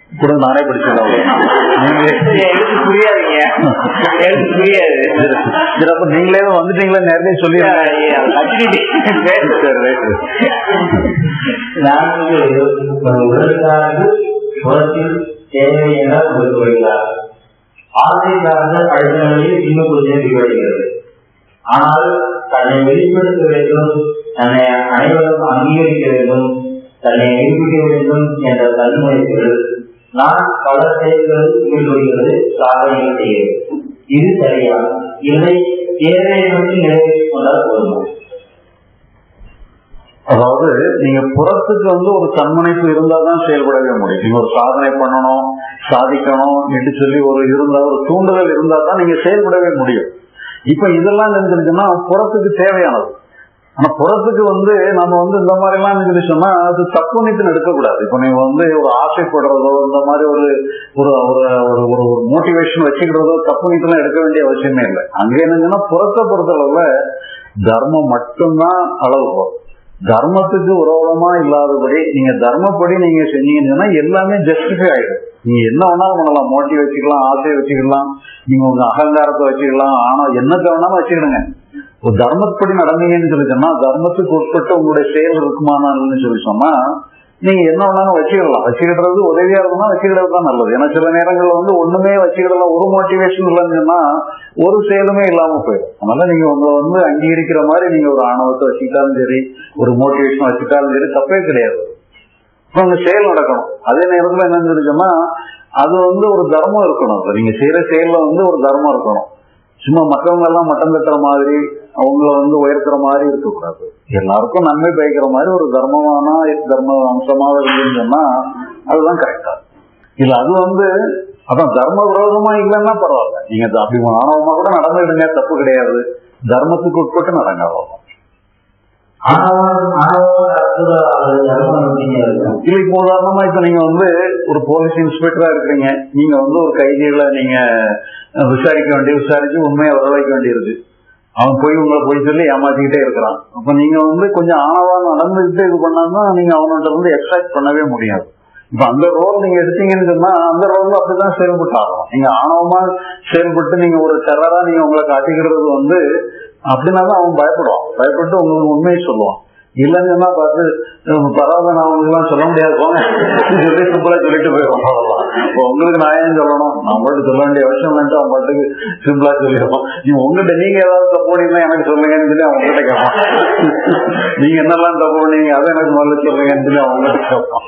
கூட நானே படிச்சிடலாம். புரியாதுங்க, புரியாது. அப்ப நீங்களே வந்துட்டீங்களா? நேரடியே சொல்லி ஆசை சார்ந்த பழக்கங்களில் இன்னும் கொஞ்சம் விவரிக்கிறது. ஆனால் தன்னை வெளிப்படுத்த வேண்டும், தன்னை அனைவரும் அங்கீகரிக்க வேண்டும், தன்னை நிரூபிக்க வேண்டும் என்ற தன்முனைப்புகள் நான் பல செயல்கள் ஈடுபடுகிறது, சாதனைகள் செய்கிறது. இது சரியா? இதை தேவையை நோக்கி நிறைவேற்றிக் கொண்டால் போதுமா? அதாவது நீங்க புறத்துக்கு ஒரு தன்முனைப்பு இருந்தாதான் செயல்படவே முடியும். நீங்க ஒரு சாதனை பண்ணணும், சாதிக்கணும் என்று சொல்லி ஒரு இருந்தா, ஒரு தூண்டுதல் இருந்தா தான் நீங்க செயல்படவே முடியும். இப்ப இதெல்லாம் நினைச்சிருக்குன்னா புறத்துக்கு தேவையானது. ஆனா புறத்துக்கு நம்ம இந்த மாதிரி எல்லாம் சொல்லி சொன்னா அது தப்புனித்து எடுக்கக்கூடாது. இப்ப நீங்க ஒரு ஆசைப்படுறதோ இந்த மாதிரி ஒரு ஒரு ஒரு மோட்டிவேஷன் வச்சுக்கிறதோ தப்புனித்து எல்லாம் எடுக்க வேண்டிய அவசியமே இல்லை. அங்க என்னங்கன்னா புறத்தை பொறுத்தளவுல தர்மம் மட்டும்தான் அளவு போகும். தர்மத்துக்கு உரோதமா இல்லாதபடி நீங்க தர்மப்படி நீங்க செஞ்சீங்கன்னா எல்லாமே ஜஸ்டிஃபை ஆயிடும். நீங்க என்ன வேணாலும் பண்ணலாம், மோட்டிவ் வச்சுக்கலாம், ஆசையை வச்சுக்கலாம், நீங்க உங்க அகங்காரத்தை வச்சுக்கலாம், ஆனா என்னத்தை வேணாலும் வச்சுக்கிடுங்க. ஒரு தர்மப்படி நடந்தீங்கன்னு சொல்லி சொன்னா, தர்மத்துக்கு உட்பட்ட உங்களுடைய செயல் இருக்குமானான்னு சொல்லி சொன்னா நீங்க என்ன வேணாலும் வச்சுக்கிடலாம். வச்சுக்கிடுறது உதவியா இருக்குன்னா வச்சுக்கிடுறது தான் நல்லது. ஏன்னா சில நேரங்கள்ல ஒண்ணுமே வச்சுக்கிடலாம், ஒரு மோட்டிவேஷன் இல்லைன்னு சொன்னா ஒரு செயலுமே இல்லாம போயிடும். அதனால நீங்க உங்களை அங்கீகரிக்கிற மாதிரி நீங்க ஒரு ஆணவத்தை வச்சுக்கிட்டாலும் சரி, ஒரு மோட்டிவேஷன் வச்சுக்கிட்டாலும் சரி, தப்பே கிடையாது. உங்க செயல் நடக்கணும். அதே நேரத்துல என்னன்னு சொல்லிச்சோம்னா அது ஒரு தர்மம் இருக்கணும். நீங்க செய்யற செயல்ல ஒரு தர்மம் இருக்கணும். சும்மா மற்றவங்க எல்லாம் மட்டம் தட்டுற மாதிரி, அவங்கள உயர்த்துற மாதிரி இருக்கக்கூடாது. எல்லாருக்கும் நன்மை பயக்கிற மாதிரி ஒரு தர்மமான தர்ம அம்சமாக இருந்துன்னு சொன்னா அதுதான் கரெக்டா. இல்ல அது அதான் தர்ம விரோதமா இல்லைன்னா பரவாயில்ல, நீங்க அப்படி ஆணவமா கூட நடந்துடுங்க, தப்பு கிடையாது. தர்மத்துக்கு உட்பட்டு நடங்க. இல்ல இப்ப உதாரணமா இப்ப நீங்க ஒரு போலீஸ் இன்ஸ்பெக்டரா இருக்கிறீங்க, நீங்க ஒரு கைதிகளை நீங்க விசாரிச்சு உண்மையை வரவைக்க வேண்டியிருக்கு. அவன் உங்களை சொல்லி ஏமாத்திக்கிட்டே இருக்கிறான். அப்ப நீங்க கொஞ்சம் ஆணவம் நடந்துகிட்டு இது பண்ணாதான் நீங்க அவன்கிட்ட எக்ஸ்ட்ராக்ட் பண்ணவே முடியாது. இப்ப அந்த ரோல் நீங்க எடுத்தீங்கன்னு சொன்னா அந்த ரோல் அப்படிதான் செயல்பட்டு ஆகும். நீங்க ஆணவமா செயல்பட்டு நீங்க ஒரு டெரரா நீங்க உங்களை காட்டிக்கிறது அப்படின்னாதான் அவன் பயப்படுவான். பயப்பட்டு உங்களுக்கு உண்மையை சொல்லுவான். இல்லைன்னு சொன்னா பார்த்து பரவாயில்ல, நான் உங்களுக்கு எல்லாம் சொல்ல முடியாது போங்க சொல்லி சிம்பிளா சொல்லிட்டு போயிடுவோம். அவ்வளவுதான். இப்போ உங்களுக்கு நான் ஏன் சொல்லணும், நான் பாட்டு சொல்ல வேண்டிய அவசியம் இல்லைன்ட்டு அவன் பாட்டுக்கு சிம்பிளா சொல்லிடுவோம். உங்ககிட்ட நீங்க ஏதாவது தப்பு பண்ணீங்கன்னா எனக்கு சொல்லுங்கன்னு சொல்லி அவங்க கிட்ட கேட்பான். நீங்க என்னெல்லாம் தப்பு பண்ணீங்க அதை எனக்கு முதல்ல சொல்லுங்கன்னு சொல்லி அவங்க கிட்ட கேட்பான்.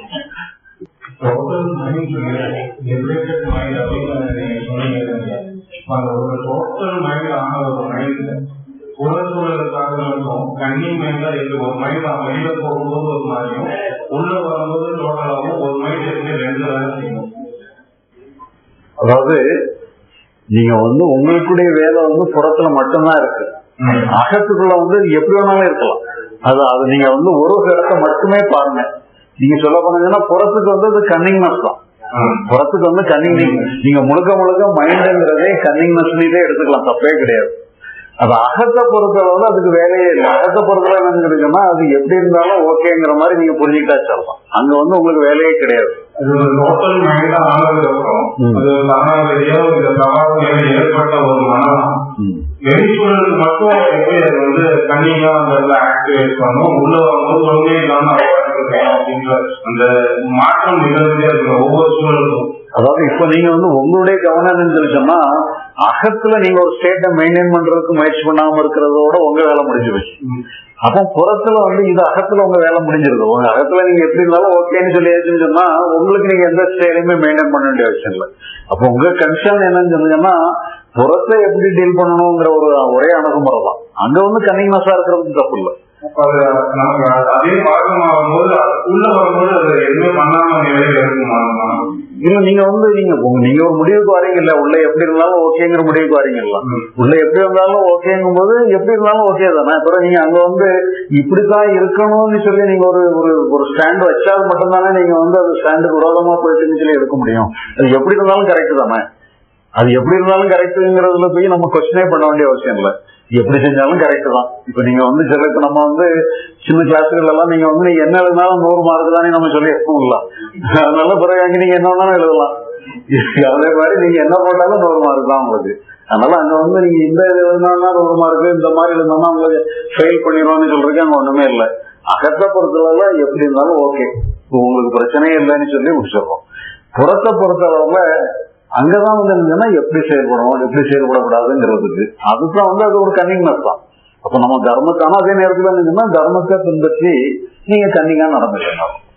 புறச்சூழலுக்காக இருக்கும் கண்ணியம் தான் இருக்கு. ஒரு மைண்ட் வெளியில போகும்போது ஒரு மாதிரியும் உள்ள வரும்போது டோட்டலாகவும் ஒரு மைண்ட் இருக்கு, ரெண்டு வேலை செய்யணும். அதாவது நீங்க உங்களுடைய வேலை புறத்துல மட்டும்தான் இருக்கு. அகத்துக்குள்ள எப்படி வேணாலும் இருக்கலாம். அது நீங்க ஒரு இடத்த மட்டுமே பாருங்க. நீங்க சொல்ல போனீங்கன்னா புறத்துக்கு அது கன்னிங்னஸ் தான். புறத்துக்கு கன்னிங் நீங்க முழுக்க முழுக்க மைண்டுங்கிறதே கன்னிங்னஸ்லயே எடுத்துக்கலாம், தப்பே கிடையாது. அது அகத்தை பொறுத்தளவுல அதுக்கு வேலையே இல்லை. அகத்தை பொறுத்தளவு என்னன்னு சொல்லிக்கோன்னா அது எப்படி இருந்தாலும் ஓகேங்கிற மாதிரி நீங்க புரிஞ்சுக்கிட்டா சொல்லலாம். அங்க உங்களுக்கு வேலையே கிடையாது. ஏற்பட்ட ஒரு மனம் வெளிச்சூழலுக்கு மட்டும் எப்படி அது கண்ணியா அந்த ஆக்டிவேட் பண்ணும், உள்ள வரும்போது ஒன்றுமே இல்லாம அப்படின்ற அந்த மாற்றம் நிகழ்ந்தே இருக்கிற ஒவ்வொரு சூழலுக்கும். அதாவது இப்ப நீங்க உங்களுடைய கவனம் சொன்னா அகத்துல நீங்க ஒரு ஸ்டேட்டை மெயின்டைன் பண்றதுக்கு முயற்சி பண்ணாம இருக்கிறதோட உங்க வேலை முடிஞ்சு போச்சு. அப்போ புறத்துல இது அகத்துல உங்க வேலை முடிஞ்சிருது. உங்க அகத்துல நீங்க எப்படி இருந்தாலும் ஓகேன்னு சொல்லியாச்சுன்னு சொன்னா உங்களுக்கு நீங்க எந்த ஸ்டேட்டையுமே மெயின்டைன் பண்ண வேண்டிய அவசியம் இல்லை. அப்போ உங்க கன்சர்ன் என்னன்னு சொன்னீங்கன்னா புறத்தை எப்படி டீல் பண்ணணுங்கிற ஒரே அணுகுமுறை தான். அங்க கன்னிங்னஸா இருக்கிறதுக்கு தப்பு இல்லை. நமக்கு அதே பழக்கமாகும் போது உள்ள வரும்போது அது எதுவுமே பண்ணாம நிலையில இருக்குமா? இல்ல நீங்க நீங்க ஒரு முடிவுக்கு வரீங்கல்ல, உள்ள எப்படி இருந்தாலும் ஓகேங்கிற முடிவுக்கு வரீங்கல்ல. உள்ள எப்படி இருந்தாலும் ஓகேங்கும் போது எப்படி இருந்தாலும் ஓகே தானே. அப்புறம் நீங்க அங்க இப்படித்தான் இருக்கணும்னு சொல்லி நீங்க ஒரு ஸ்டாண்ட் வச்சால் மட்டும்தானே நீங்க அது ஸ்டாண்டுக்கு விரோதமா போயிட்டுன்னு சொல்லி எடுக்க முடியும். அது எப்படி இருந்தாலும் கரெக்ட் தானே. அது எப்படி இருந்தாலும் கரெக்டுங்கிறதுல போய் நம்ம கொஸ்டினே பண்ண வேண்டிய அவசியம் இல்லை. எப்படி செஞ்சாலும் கரெக்ட் தான். இப்ப நீங்க வந்து சில இப்ப நம்ம வந்து சின்ன கிளாஸுகள் எல்லாம் நீங்க வந்து நீங்க என்ன எழுதினாலும் 100 மார்க் தானே நம்ம சொல்லி எடுப்போம்லாம். அதனால பிறகு அங்க நீங்க என்ன வேணாலும் எழுதலாம். அதே மாதிரி நீங்க என்ன போட்டாலும் 100 மார்க் தான் உங்களுக்கு. அதனால அங்க வந்து நீங்க இந்த எழுதினாலும் 100 மார்க், இந்த மாதிரி எழுதினா உங்களுக்கு ஃபெயில் பண்ணிடுவோம்னு சொல்றதுக்கு அங்க ஒண்ணுமே இல்லை. அகத்தை பொறுத்தளவுல எப்படி இருந்தாலும் ஓகே, உங்களுக்கு பிரச்சனையே இல்லைன்னு சொல்லி முடிச்சிடறோம். புறத்தை பொறுத்தளவுல அங்கதான் வந்து என்னன்னா எப்படி செயல்படணும் எப்படி செயல்படக்கூடாதுங்கிறதுக்கு அதுதான் வந்து அது ஒரு கன்னிங்னஸ் தான். அப்ப நம்ம தர்மத்தான அதே நேரத்துல என்னன்னா தர்மத்தை பின்பற்றி நீங்க கன்னிங்கா நடந்துக்கணும்.